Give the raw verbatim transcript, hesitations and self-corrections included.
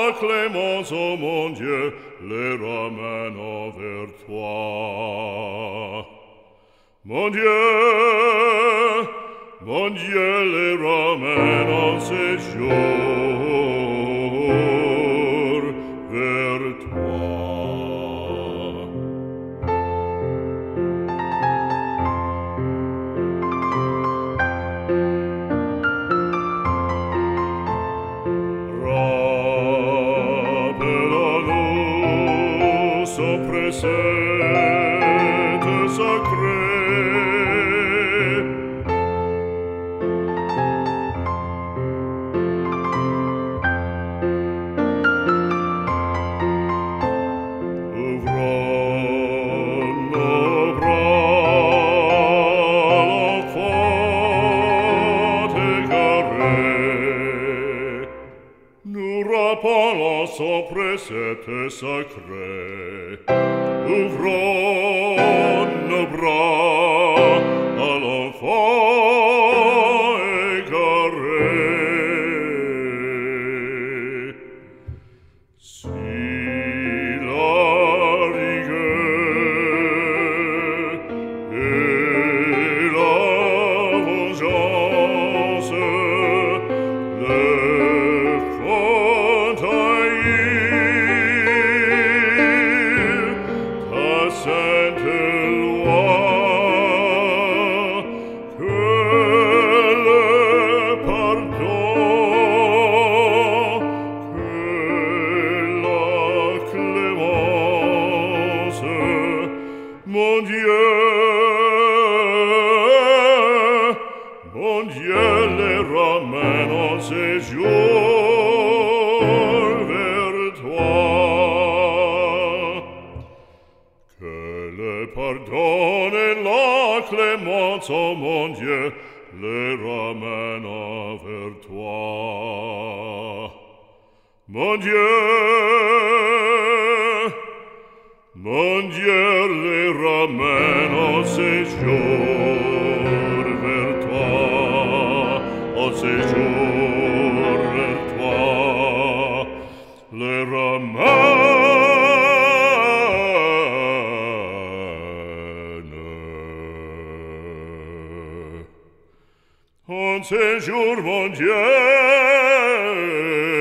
la clémence, ô mon Dieu, les ramène vers toi. Mon Dieu, mon Dieu, les ramène en séjour vers toi. Rappelle-nous son précepte sacré. Rappelons son précepte sacré. Ouvrons nos bras à l'enfant égaré. Si la rigueur et la vengeance le font haïr, ta sainte loi, que le pardon, que la clémence, mon Dieu, mon Dieu, les ramène en séjour vers toi. Que le pardon et la clémence, ô mon Dieu, les ramène vers toi. Mon Dieu, mon Dieu, les ramène en séjour vers toi, en séjour vers toi, les ramène en séjour, mon Dieu.